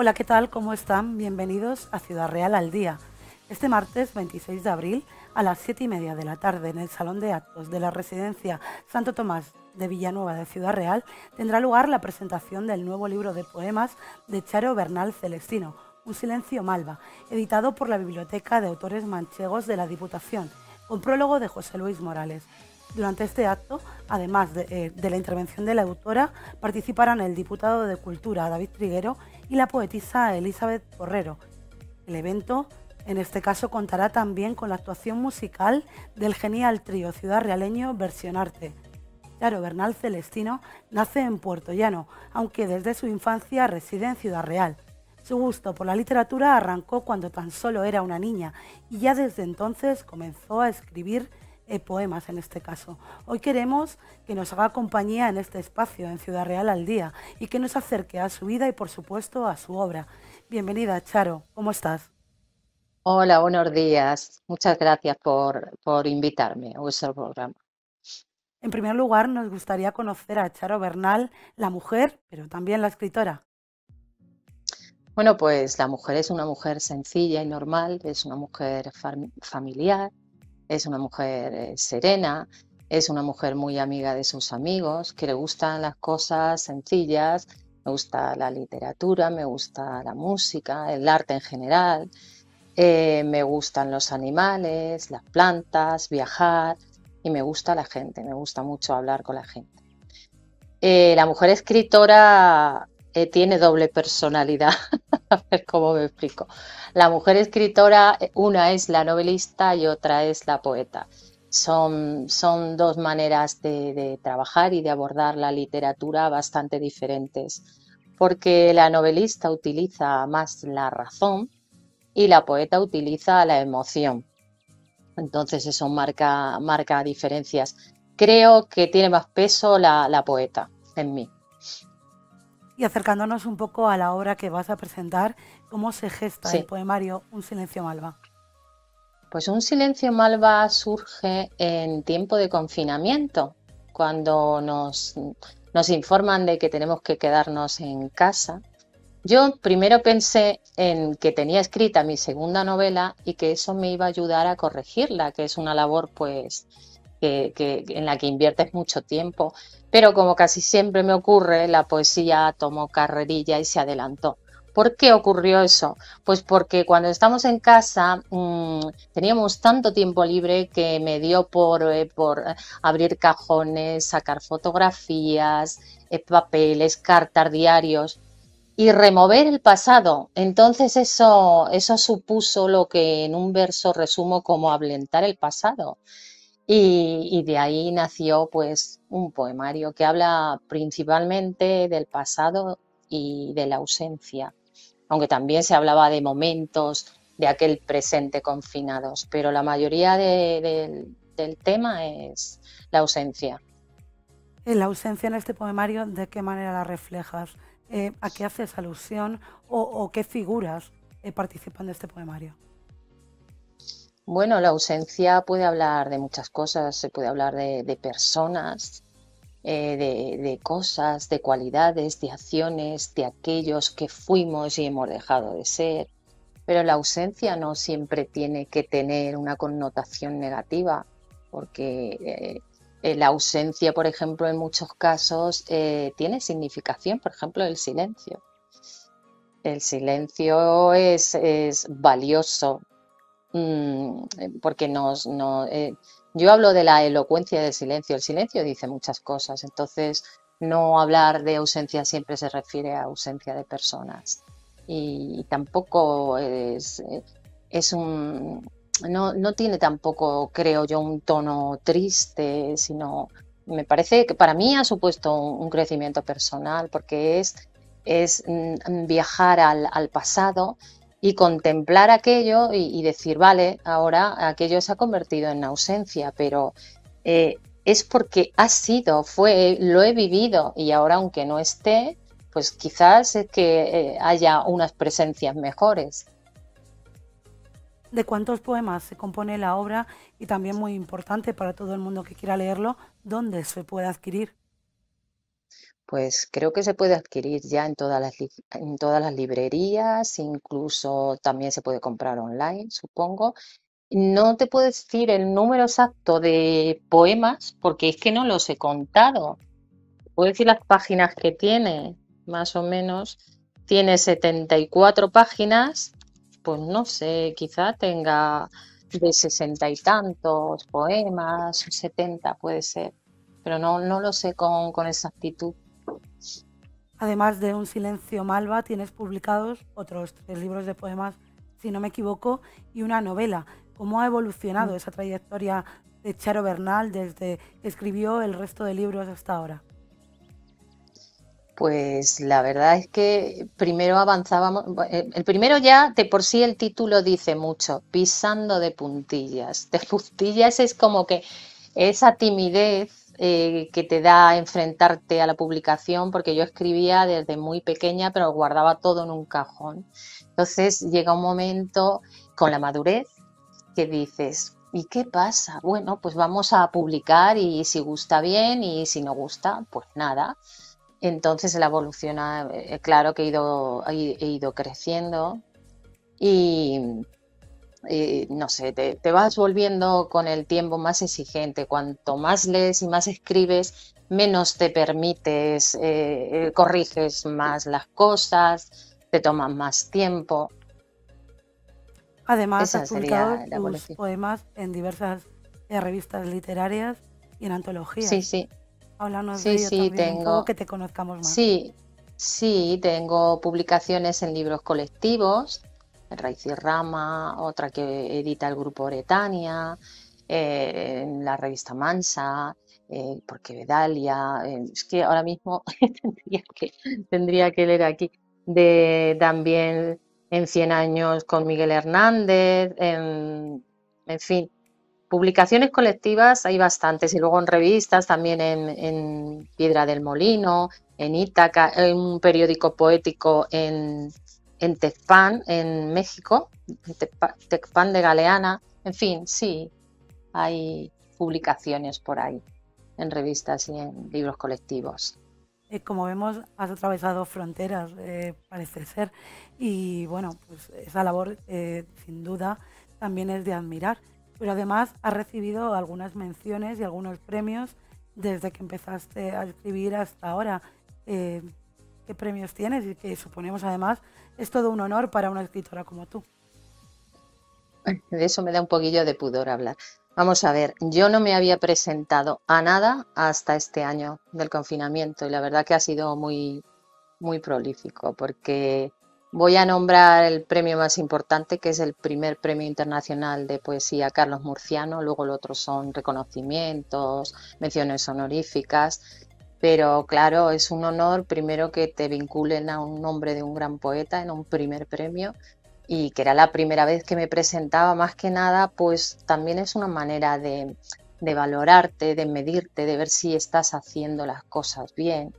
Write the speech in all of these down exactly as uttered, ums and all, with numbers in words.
Hola, ¿qué tal? ¿Cómo están? Bienvenidos a Ciudad Real al Día. Este martes veintiséis de abril a las siete y media de la tarde en el Salón de Actos de la Residencia Santo Tomás de Villanueva de Ciudad Real tendrá lugar la presentación del nuevo libro de poemas de Charo Bernal Celestino, Un silencio malva, editado por la Biblioteca de Autores Manchegos de la Diputación, con prólogo de José Luis Morales. Durante este acto, además de, eh, de la intervención de la autora, participarán el diputado de Cultura David Triguero y la poetisa Elizabeth Porrero. El evento, en este caso, contará también con la actuación musical del genial trío ciudadrealeño Versionarte. Charo Bernal Celestino nace en Puerto Llano, aunque desde su infancia reside en Ciudad Real. Su gusto por la literatura arrancó cuando tan solo era una niña y ya desde entonces comenzó a escribir eh, poemas en este caso. Hoy queremos que nos haga compañía en este espacio en Ciudad Real al Día y que nos acerque a su vida y por supuesto a su obra. Bienvenida, Charo, ¿cómo estás? Hola, buenos días. Muchas gracias por, por invitarme a vuestro programa. En primer lugar, nos gustaría conocer a Charo Bernal, la mujer, pero también la escritora. Bueno, pues la mujer es una mujer sencilla y normal, es una mujer fam- familiar, es una mujer eh, serena, es una mujer muy amiga de sus amigos, que le gustan las cosas sencillas, me gusta la literatura, me gusta la música, el arte en general, eh, me gustan los animales, las plantas, viajar y me gusta la gente, me gusta mucho hablar con la gente. Eh, la mujer escritora eh, tiene doble personalidad. A ver cómo me explico. La mujer escritora, eh, una es la novelista y otra es la poeta. Son, son dos maneras de, de trabajar y de abordar la literatura bastante diferentes, porque la novelista utiliza más la razón y la poeta utiliza la emoción. Entonces eso marca, marca diferencias. Creo que tiene más peso la, la poeta en mí. Y acercándonos un poco a la obra que vas a presentar, ¿cómo se gesta el Sí. poemario Un silencio malva? Pues un silencio malva surge en tiempo de confinamiento, cuando nos, nos informan de que tenemos que quedarnos en casa. Yo primero pensé en que tenía escrita mi segunda novela y que eso me iba a ayudar a corregirla, que es una labor pues que, que, en la que inviertes mucho tiempo. Pero como casi siempre me ocurre, la poesía tomó carrerilla y se adelantó. ¿Por qué ocurrió eso? Pues porque cuando estamos en casa mmm, teníamos tanto tiempo libre que me dio por, eh, por abrir cajones, sacar fotografías, eh, papeles, cartas, diarios y remover el pasado. Entonces eso, eso supuso lo que en un verso resumo como ablentar el pasado. Y, y de ahí nació pues un poemario que habla principalmente del pasado y de la ausencia, aunque también se hablaba de momentos de aquel presente confinados, pero la mayoría de- del del tema es la ausencia. En la ausencia en este poemario, ¿de qué manera la reflejas? Eh, ¿A qué haces alusión o, o qué figuras eh, participan de este poemario? Bueno, la ausencia puede hablar de muchas cosas, se puede hablar de, de personas, eh, de, de cosas, de cualidades, de acciones, de aquellos que fuimos y hemos dejado de ser. Pero la ausencia no siempre tiene que tener una connotación negativa, porque eh, eh, la ausencia, por ejemplo, en muchos casos eh, tiene significación, por ejemplo, el silencio. El silencio es, es valioso, mm, porque nos, no, eh, yo hablo de la elocuencia del silencio. El silencio dice muchas cosas, entonces no hablar de ausencia siempre se refiere a ausencia de personas. Y tampoco es, eh, es un, no, no tiene tampoco, creo yo, un tono triste, sino me parece que para mí ha supuesto un, un crecimiento personal, porque es, es mm, viajar al, al pasado y contemplar aquello y, y, decir, vale, ahora aquello se ha convertido en ausencia, pero eh, es porque ha sido, fue, lo he vivido y ahora aunque no esté, pues quizás es que eh, haya unas presencias mejores. ¿De cuántos poemas se compone la obra? Y también muy importante para todo el mundo que quiera leerlo, ¿dónde se puede adquirir? Pues creo que se puede adquirir ya en todas las, li- en todas las librerías, incluso también se puede comprar online, supongo. No te puedo decir el número exacto de poemas porque es que no los he contado. Puedo decir las páginas que tiene, más o menos. Tiene setenta y cuatro páginas, pues no sé, quizá tenga de sesenta y tantos poemas, setenta puede ser, pero no, no lo sé con, con exactitud. Además de Un silencio malva, tienes publicados otros tres libros de poemas, si no me equivoco, y una novela. ¿Cómo ha evolucionado esa trayectoria de Charo Bernal desde que escribió el resto de libros hasta ahora? Pues la verdad es que primero avanzábamos, eh, el primero ya de por sí el título dice mucho, pisando de puntillas. De puntillas es como que esa timidez eh, que te da enfrentarte a la publicación, porque yo escribía desde muy pequeña, pero guardaba todo en un cajón. Entonces llega un momento con la madurez que dices, ¿y qué pasa? Bueno, pues vamos a publicar y si gusta bien y si no gusta, pues nada. Entonces la evolución, ha- eh, claro que he ido, he, he ido creciendo y, y, no sé, te, te vas volviendo con el tiempo más exigente. Cuanto más lees y más escribes, menos te permites, eh, eh, corriges más las cosas, te toman más tiempo. Además, has Esa publicado sería la tus evolución. poemas en diversas eh, revistas literarias y en Sí, antologías. sí, Háblanos de sí, ello sí, también un poco, tengo, que te conozcamos más. sí, sí, tengo publicaciones en libros colectivos, Raíz y Rama, otra que edita el grupo Bretania, eh, en la revista Mansa, eh, porque Vedalia, eh, es que ahora mismo tendría que, tendría que leer aquí, de también en Cien años con Miguel Hernández, en, en fin. Publicaciones colectivas hay bastantes y luego en revistas, también en, en Piedra del Molino, en Ítaca, en un periódico poético en, en Tecpan, en México, Tecpa- Tecpan de Galeana, en fin, sí, hay publicaciones por ahí en revistas y en libros colectivos. Eh, como vemos, has atravesado fronteras, eh, parece ser, y bueno, pues esa labor eh, sin duda también es de admirar. Pero además has recibido algunas menciones y algunos premios desde que empezaste a escribir hasta ahora. Eh, ¿Qué premios tienes? Y que suponemos además es todo un honor para una escritora como tú. De eso me da un poquillo de pudor hablar. Vamos a ver, yo no me había presentado a nada hasta este año del confinamiento y la verdad que ha sido muy, muy prolífico porque voy a nombrar el premio más importante, que es el primer premio internacional de poesía Carlos Murciano, luego lo otro son reconocimientos, menciones honoríficas, pero claro, es un honor primero que te vinculen a un nombre de un gran poeta en un primer premio y que era la primera vez que me presentaba, más que nada, pues también es una manera de, de valorarte, de medirte, de ver si estás haciendo las cosas bien.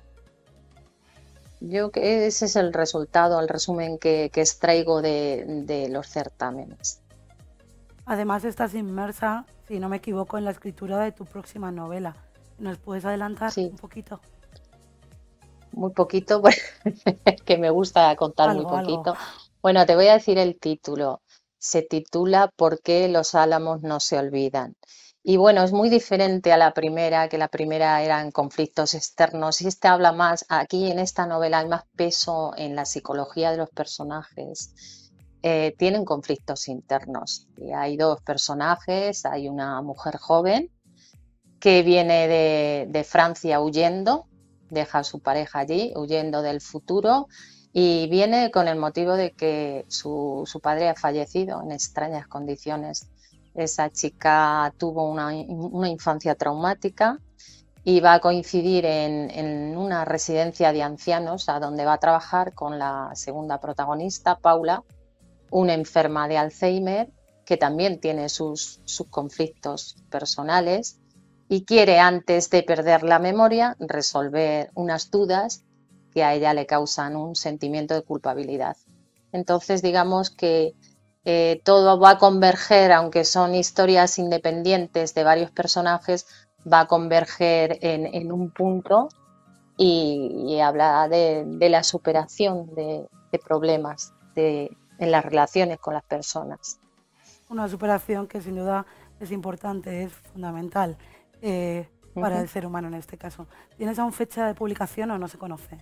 Yo que ese es el resultado, el resumen que, que extraigo de, de los certámenes. Además estás inmersa, si no me equivoco, en la escritura de tu próxima novela. ¿Nos puedes adelantar Sí, un poquito? muy poquito, pues, que me gusta contar muy Algo, algo. poquito. Bueno, te voy a decir el título. Se titula ¿Por qué los álamos no se olvidan? Y bueno, es muy diferente a la primera, que la primera eran conflictos externos, y este habla más, aquí en esta novela hay más peso en la psicología de los personajes. Eh, tienen conflictos internos. Y hay dos personajes, hay una mujer joven que viene de, de Francia huyendo, deja a su pareja allí, huyendo del futuro, y viene con el motivo de que su, su padre ha fallecido en extrañas condiciones. Esa chica tuvo una, una infancia traumática y va a coincidir en, en, una residencia de ancianos a donde va a trabajar con la segunda protagonista, Paula, una enferma de Alzheimer que también tiene sus, sus conflictos personales y quiere, antes de perder la memoria, resolver unas dudas que a ella le causan un sentimiento de culpabilidad. Entonces, digamos que eh, todo va a converger, aunque son historias independientes de varios personajes, va a converger en, en un punto y, y habla de, de la superación de, de problemas de, en las relaciones con las personas. Una superación que sin duda es importante, es fundamental eh, para el ser humano en este caso. ¿Tienes aún fecha de publicación o no se conoce?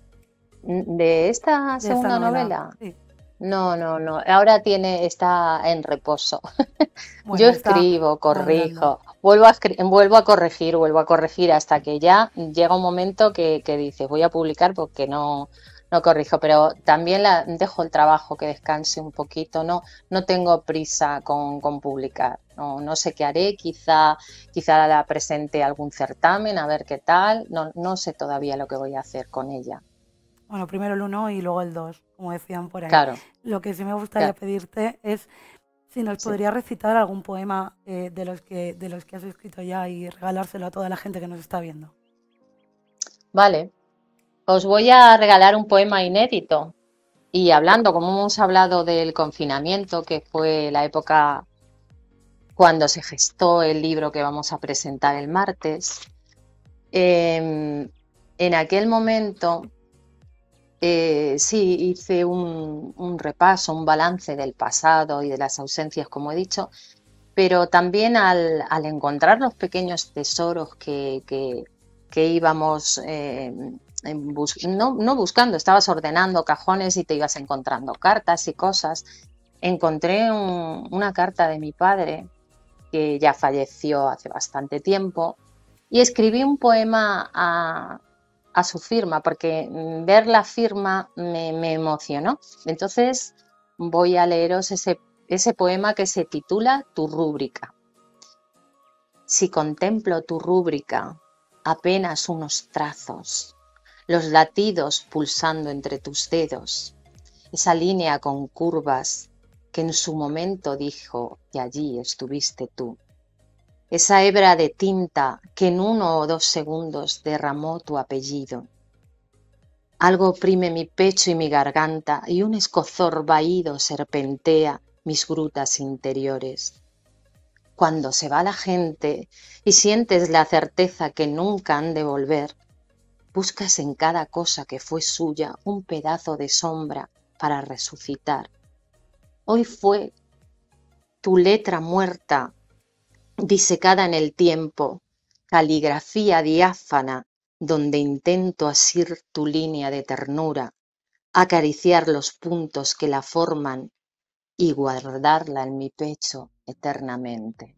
¿De esta De esta segunda novela, novela? sí. No, no, no. Ahora tiene, está en reposo. Yo Bueno, está escribo, madurando. corrijo, vuelvo a, escri- vuelvo a corregir, vuelvo a corregir hasta que ya llega un momento que, que dices, voy a publicar porque no, no corrijo, pero también la, dejo el trabajo que descanse un poquito, no, no tengo prisa con, con publicar, no, no sé qué haré, quizá, quizá la presente a algún certamen, a ver qué tal, no, no sé todavía lo que voy a hacer con ella. Bueno, primero el uno y luego el dos, como decían por ahí. Claro, Lo que sí me gustaría claro, pedirte es si nos sí. podrías recitar algún poema eh, de, los que, de los que has escrito ya y regalárselo a toda la gente que nos está viendo. Vale, os voy a regalar un poema inédito. Y hablando, como hemos hablado del confinamiento, que fue la época cuando se gestó el libro que vamos a presentar el martes, eh, en aquel momento eh, sí hice un, un repaso, un balance del pasado y de las ausencias, como he dicho, pero también al, al encontrar los pequeños tesoros que, que, que íbamos eh, bus no, no buscando, estabas ordenando cajones y te ibas encontrando cartas y cosas. Encontré un, una carta de mi padre, que ya falleció hace bastante tiempo, y escribí un poema a, a su firma, porque ver la firma me, me emocionó. Entonces voy a leeros ese, ese poema que se titula Tu rúbrica. Si contemplo tu rúbrica, apenas unos trazos, los latidos pulsando entre tus dedos, esa línea con curvas que en su momento dijo y allí estuviste tú, esa hebra de tinta que en uno o dos segundos derramó tu apellido. Algo oprime mi pecho y mi garganta y un escozor vaído serpentea mis grutas interiores. Cuando se va la gente y sientes la certeza que nunca han de volver, buscas en cada cosa que fue suya un pedazo de sombra para resucitar. Hoy fue tu letra muerta, disecada en el tiempo, caligrafía diáfana, donde intento asir tu línea de ternura, acariciar los puntos que la forman y guardarla en mi pecho eternamente.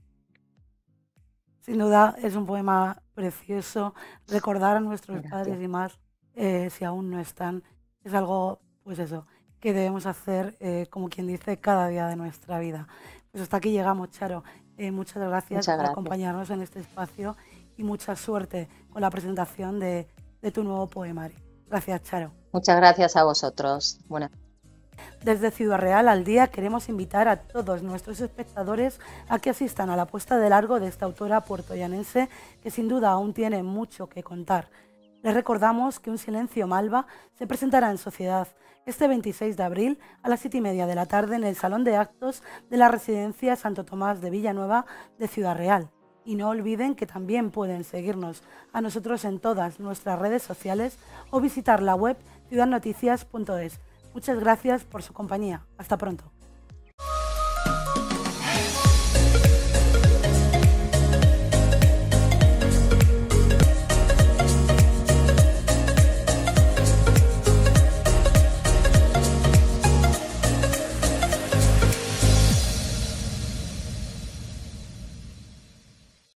Sin duda es un poema precioso. Recordar a nuestros Gracias. padres y más, eh, si aún no están, es algo, pues eso, que debemos hacer, eh, como quien dice, cada día de nuestra vida. Pues hasta aquí llegamos, Charo. Eh, muchas gracias Muchas por gracias. acompañarnos en este espacio y mucha suerte con la presentación de, de tu nuevo poemario. Gracias, Charo. Muchas gracias a vosotros. Buenas. Desde Ciudad Real al Día queremos invitar a todos nuestros espectadores a que asistan a la puesta de largo de esta autora puertollanense que sin duda aún tiene mucho que contar. Les recordamos que Un silencio malva se presentará en sociedad este veintiséis de abril a las siete y media de la tarde en el Salón de Actos de la Residencia Santo Tomás de Villanueva de Ciudad Real. Y no olviden que también pueden seguirnos a nosotros en todas nuestras redes sociales o visitar la web ciudad noticias punto es. Muchas gracias por su compañía. Hasta pronto.